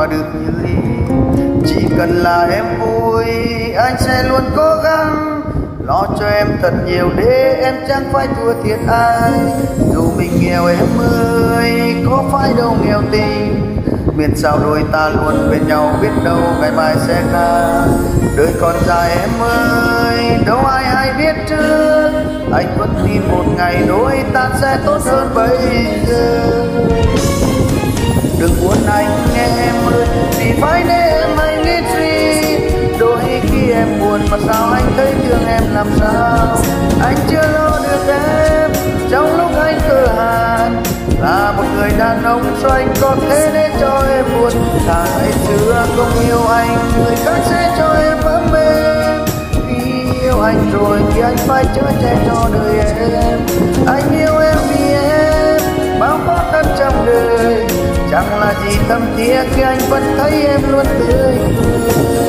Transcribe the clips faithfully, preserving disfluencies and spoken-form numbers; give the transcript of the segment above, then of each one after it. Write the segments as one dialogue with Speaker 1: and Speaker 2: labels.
Speaker 1: mà được như ý. Chỉ cần là em vui anh sẽ luôn cố gắng lo cho em thật nhiều để em chẳng phải thua thiệt ai. Dù mình nghèo em ơi có phải đâu nghèo tình, miền sao đôi ta luôn bên nhau, biết đâu ngày mai sẽ khác. Đời còn dài em ơi đâu ai hay biết trước, anh vẫn tin một ngày đôi ta sẽ tốt hơn bây giờ. Đừng buồn anh nghe em ơi vì phải để em anh nghĩ suy. Đôi khi em buồn mà sao anh thấy thương em làm sao. Anh chưa lo được em trong lúc anh cơ hàn, là một người đàn ông sao anh có thế để cho em buồn. Thà ngày xưa không yêu anh người khác sẽ cho em ấm êm. Khi yêu anh rồi thì anh phải chở che cho đời em. Anh yêu em vì em bao khó khăn trong đời, chẳng là gì thâm thiết khi anh vẫn thấy em luôn tươi cười.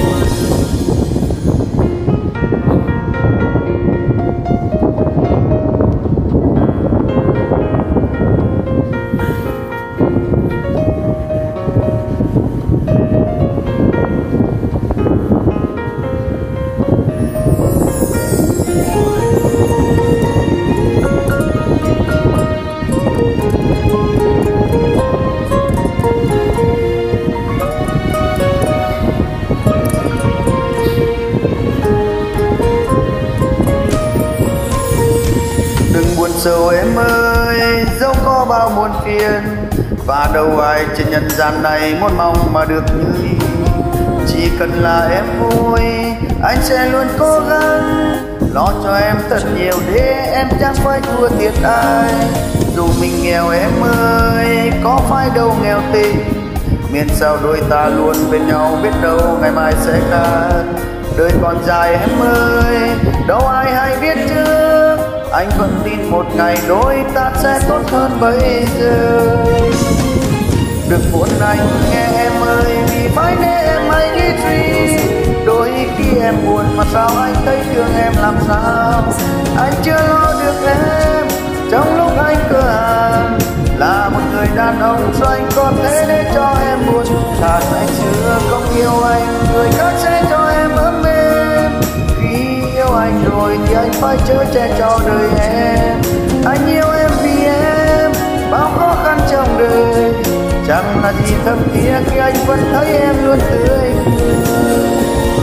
Speaker 1: Sầu em ơi dẫu có bao muôn phiền, và đâu ai trên nhân gian này muốn mong mà được như ý. Chỉ cần là em vui anh sẽ luôn cố gắng lo cho em thật nhiều để em chẳng phải thua thiệt ai. Dù mình nghèo em ơi có phải đâu nghèo tình, miền sao đôi ta luôn bên nhau, biết đâu ngày mai sẽ khác. Đời còn dài em ơi đâu ai hay biết trước, anh vẫn tin một ngày đôi ta sẽ tốt hơn bây giờ. Đừng buồn anh nghe em ơi vì phải để em anh nghĩ suy. Đôi khi em buồn mà sao anh thấy thương em làm sao. Anh chưa lo được em trong lúc anh cơ hàn, là một người đàn ông sao anh có thế để cho em buồn. Thà ngày xưa không yêu anh người khác sẽ cho em ấm êm. Khi yêu anh rồi thì anh phải chở che cho đời em. Anh yêu em vì em bao khó khăn trong đời, chẳng là gì thâm thiết khi anh vẫn thấy em luôn tươi cười.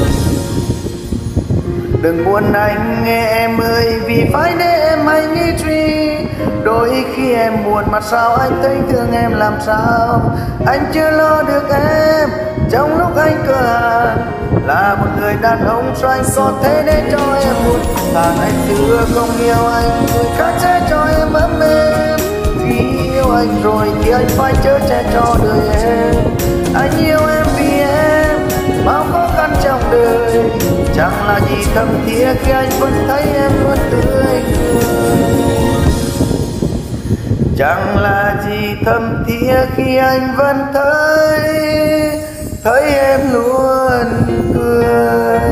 Speaker 1: Đừng buồn anh nghe em ơi vì phải để em anh nghĩ suy. Đôi khi em buồn mà sao anh thấy thương em làm sao. Anh chưa lo được em trong lúc anh cơ hàn, là một người đàn ông sao anh có thế để cho em buồn. Thà ngày xưa không yêu anh người khác sẽ cho em ấm êm. Khi yêu anh rồi thì anh phải chở che cho đời em. Anh yêu em vì em bao khó khăn trong đời, chẳng là gì thâm thiết khi anh vẫn thấy em luôn tươi cười. Chẳng là gì thâm thiết khi anh vẫn thấy thấy em luôn cười.